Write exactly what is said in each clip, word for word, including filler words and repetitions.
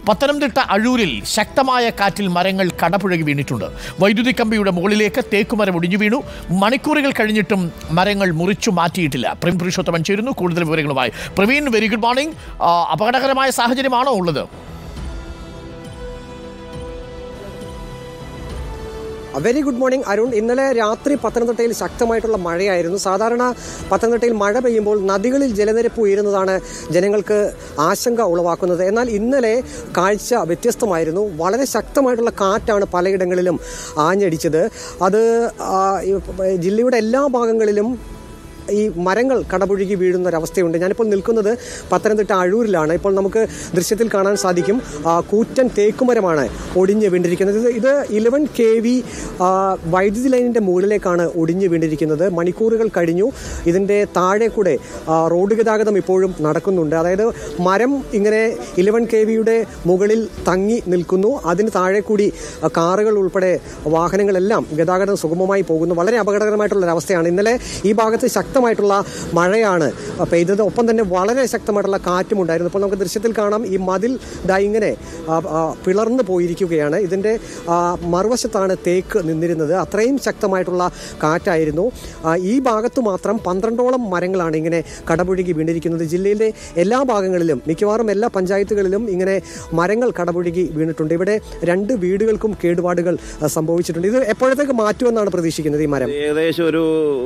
പത്തനംതിട്ട അഴൂരിൽ ശക്തമായ കാറ്റിൽ മരങ്ങൾ കടപുഴകി വീണിട്ടുണ്ട്. വൈദ്യുതി കമ്പിയുടെ മുകളിലേക്ക് തേക്കുമരം ഒടിഞ്ഞു വീണു. മണിക്കൂറുകൾ കഴിഞ്ഞിട്ടും മരങ്ങൾ മുറിച്ചു മാറ്റിയിട്ടില്ല. പ്രവീൺ പുരുഷോത്തമൻ ചേരുന്നു കൂടുതൽ വിവരങ്ങളുമായി. Praveen, very good morning. അപകടകരമായ സാഹചര്യമാണോ ഉള്ളത്? Very good morning Arun. ഇന്നലെ രാത്രി പത്തനംതിട്ടയിൽ ശക്തമായിട്ടുള്ള മഴയായിരുന്നു. സാധാരണ പത്തനംതിട്ടയിൽ മഴ പെയ്യുമ്പോൾ നദികളിൽ ജലനിരപ്പ് ഉയരുന്നതാണ് ജനങ്ങൾക്ക് ആശങ്ക ഉളവാക്കുന്നത്. എന്നാൽ ഇന്നലെ കാഴ്ച വ്യത്യസ്തമായിരുന്നു. വളരെ ശക്തമായിട്ടുള്ള കാറ്റാണ് പലയിടങ്ങളിലും ആഞ്ഞടിച്ചത്. അത് ജില്ലയുടെ എല്ലാ ഭാഗങ്ങളിലും ഈ മരങ്ങൾ കടപുഴകി വീഴുന്ന ഒരവസ്ഥയുണ്ട്. ഞാനിപ്പോൾ നിൽക്കുന്നത് പത്തനംതിട്ട അഴൂരിലാണ്. ഇപ്പോൾ നമുക്ക് ദൃശ്യത്തിൽ കാണാൻ സാധിക്കും കൂറ്റൻ തേക്കുമരമാണ് ഒടിഞ്ഞു വീണ്ടിരിക്കുന്നത്. ഇത് ഇത് ഇലവൻ കെ വി വൈദ്യുതി ലൈനിൻ്റെ മുകളിലേക്കാണ് ഒടിഞ്ഞു വീണ്ടിരിക്കുന്നത്. മണിക്കൂറുകൾ കഴിഞ്ഞു. ഇതിൻ്റെ താഴെ കൂടെ റോഡ് ഗതാഗതം ഇപ്പോഴും നടക്കുന്നുണ്ട്. അതായത് മരം ഇങ്ങനെ ഇലവൻ കെ വിയുടെ മുകളിൽ തങ്ങി നിൽക്കുന്നു. അതിന് താഴെ കൂടി കാറുകൾ ഉൾപ്പെടെ വാഹനങ്ങളെല്ലാം ഗതാഗതം സുഗമമായി പോകുന്നു. വളരെ അപകടകരമായിട്ടുള്ളൊരവസ്ഥയാണ്. ഇന്നലെ ഈ ഭാഗത്ത് ശക്തമായിട്ടുള്ള മഴയാണ് പെയ്തത്. ഒപ്പം തന്നെ വളരെ ശക്തമായിട്ടുള്ള കാറ്റും ഉണ്ടായിരുന്നു. ഇപ്പോൾ നമുക്ക് ദൃശ്യത്തിൽ കാണാം ഈ മതിൽ ദാ ഇങ്ങനെ പിളർന്നു പോയിരിക്കുകയാണ്. ഇതിൻ്റെ മറുവശത്താണ് തേക്ക് നിന്നിരുന്നത്. അത്രയും ശക്തമായിട്ടുള്ള കാറ്റായിരുന്നു. ഈ ഭാഗത്തു മാത്രം പന്ത്രണ്ടോളം മരങ്ങളാണ് ഇങ്ങനെ കടപുഴകി വീണിരിക്കുന്നത്. ജില്ലയിലെ എല്ലാ ഭാഗങ്ങളിലും മിക്കവാറും എല്ലാ പഞ്ചായത്തുകളിലും ഇങ്ങനെ മരങ്ങൾ കടപുഴകി വീണിട്ടുണ്ട്. ഇവിടെ രണ്ട് വീടുകൾക്കും കേടുപാടുകൾ സംഭവിച്ചിട്ടുണ്ട്. ഇത് എപ്പോഴത്തേക്ക് മാറ്റുമെന്നാണ് പ്രതീക്ഷിക്കുന്നത് ഈ മരം? ഏകദേശം ഒരു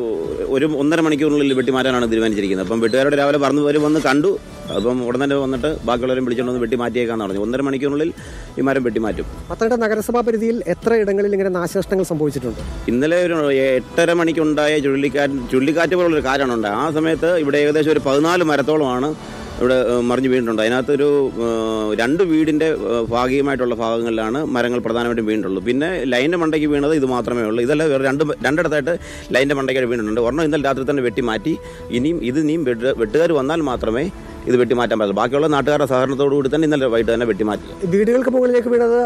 ഒരു ഒന്നര മണിക്കൂറിനുള്ളിൽ വെട്ടിമാറ്റാനാണ് തീരുമാനിച്ചിരിക്കുന്നത്. അപ്പം വെട്ടുകാരോട് രാവിലെ പറഞ്ഞു വരും, വന്ന് കണ്ടു. അപ്പം ഉടൻ തന്നെ വന്നിട്ട് ബാക്കിയുള്ളവരും വിളിച്ചുകൊണ്ട് വെട്ടി മാറ്റിയേക്കാന്ന് പറഞ്ഞു. ഒന്നര മണിക്കൂറിനുള്ളിൽ ഈ മരം വെട്ടിമാറ്റും. പത്തനംതിട്ട നഗരസഭാ പരിധിയിൽ എത്ര ഇടങ്ങളിൽ ഇങ്ങനെ നാശനഷ്ടങ്ങൾ സംഭവിച്ചിട്ടുണ്ട്? ഇന്നലെ ഒരു എട്ടര മണിക്കുണ്ടായ ചുഴലിക്കാറ്റ് ചുഴലിക്കാറ്റ് പോലുള്ളൊരു കാറ്റാണ് ഉണ്ടായത്. ആ സമയത്ത് ഇവിടെ ഏകദേശം ഒരു പതിനാല് മരത്തോളമാണ് ഇവിടെ മറിഞ്ഞു വീണിട്ടുണ്ട്. അതിനകത്തൊരു രണ്ട് വീടിൻ്റെ ഭാഗികമായിട്ടുള്ള ഭാഗങ്ങളിലാണ് മരങ്ങൾ പ്രധാനമായിട്ടും വീണിട്ടുള്ളൂ. പിന്നെ ലൈൻ്റെ മണ്ടയ്ക്ക് വീണത് ഇത് മാത്രമേ ഉള്ളൂ. ഇതല്ല വേറെ രണ്ട് രണ്ടിടത്തായിട്ട് ലൈൻ്റെ മണ്ടയ്ക്കായിട്ട് വീണിട്ടുണ്ട്. ഒരെണ്ണം ഇന്നലെ രാത്രി തന്നെ വെട്ടി മാറ്റി. ഇനിയും ഇത് ഇനിയും വെട്ടുകാർ വന്നാൽ മാത്രമേ ഇത് വെട്ടിമാറ്റാൻ പറ്റില്ല. ബാക്കിയുള്ള നാട്ടുകാരുടെ സഹകരണത്തോടു കൂടി തന്നെ ഇന്നലെ വൈകിട്ട് തന്നെ വെട്ടിമാറ്റി. വീടുകൾക്ക് മുകളിലേക്ക് വീണത്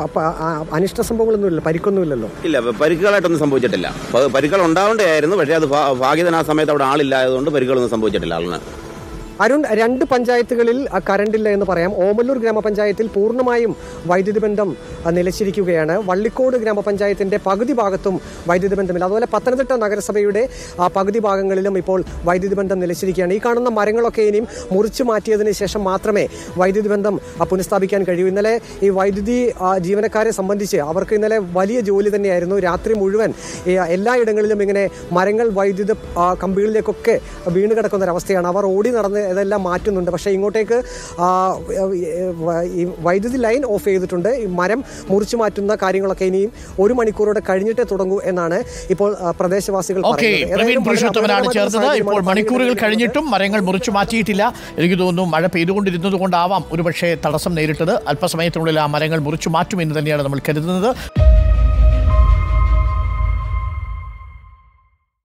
അനിഷ്ട സംഭവങ്ങളൊന്നുമില്ല, പരിക്കൊന്നുമില്ലല്ലോ? ഇല്ല, പരിക്കുകളായിട്ടൊന്നും സംഭവിച്ചിട്ടില്ല. പരിക്കുകൾ ഉണ്ടാവേണ്ടതായിരുന്നു. പക്ഷേ അത് ഭാഗ്യത്തിന് ആ സമയത്ത് അവിടെ ആളില്ലായതുകൊണ്ട് പരിക്കുകളൊന്നും സംഭവിച്ചിട്ടില്ല ആളിന്. അരുൺ, രണ്ട് പഞ്ചായത്തുകളിൽ കറണ്ടില്ല എന്ന് പറയാം. ഓമല്ലൂർ ഗ്രാമപഞ്ചായത്തിൽ പൂർണ്ണമായും വൈദ്യുതി ബന്ധം നിലച്ചിരിക്കുകയാണ്. വള്ളിക്കോട് ഗ്രാമപഞ്ചായത്തിന്റെ പകുതി ഭാഗത്തും വൈദ്യുതി ബന്ധമില്ല. അതുപോലെ പത്തനംതിട്ട നഗരസഭയുടെ പകുതി ഭാഗങ്ങളിലും ഇപ്പോൾ വൈദ്യുതി ബന്ധം നിലച്ചിരിക്കുകയാണ്. ഈ കാണുന്ന മരങ്ങളൊക്കെ ഇനിയും മുറിച്ചു മാറ്റിയതിന് ശേഷം മാത്രമേ വൈദ്യുതി ബന്ധം പുനഃസ്ഥാപിക്കാൻ കഴിയൂ. ഇന്നലെ ഈ വൈദ്യുതി ജീവനക്കാരെ സംബന്ധിച്ച് അവർക്ക് ഇന്നലെ വലിയ ജോലി തന്നെയായിരുന്നു. രാത്രി മുഴുവൻ എല്ലായിടങ്ങളിലും ഇങ്ങനെ മരങ്ങൾ വൈദ്യുത കമ്പികളിലേക്കൊക്കെ വീണ് കിടക്കുന്ന ഒരവസ്ഥയാണ്. അവർ ഓടി നടന്ന് ഇതെല്ലാം മാറ്റുന്നുണ്ട്. പക്ഷേ ഇങ്ങോട്ടേക്ക് ഈ വൈദ്യുതി ലൈൻ ഓഫ് ചെയ്തിട്ടുണ്ട്. ഈ മരം മുറിച്ചു മാറ്റുന്ന കാര്യങ്ങളൊക്കെ ഇനിയും ഒരു മണിക്കൂറോടെ കഴിഞ്ഞിട്ടേ തുടങ്ങൂ എന്നാണ് ഇപ്പോൾ പ്രദേശവാസികൾ ചേർന്നത്. ഇപ്പോൾ മണിക്കൂറുകൾ കഴിഞ്ഞിട്ടും മരങ്ങൾ മുറിച്ചു മാറ്റിയിട്ടില്ല. എനിക്ക് തോന്നുന്നു മഴ പെയ്തുകൊണ്ടിരുന്നത് കൊണ്ടാവാം ഒരുപക്ഷെ തടസ്സം നേരിട്ടത്. അല്പസമയത്തിനുള്ളിൽ ആ മരങ്ങൾ മുറിച്ചു മാറ്റുമെന്ന് തന്നെയാണ് നമ്മൾ കരുതുന്നത്.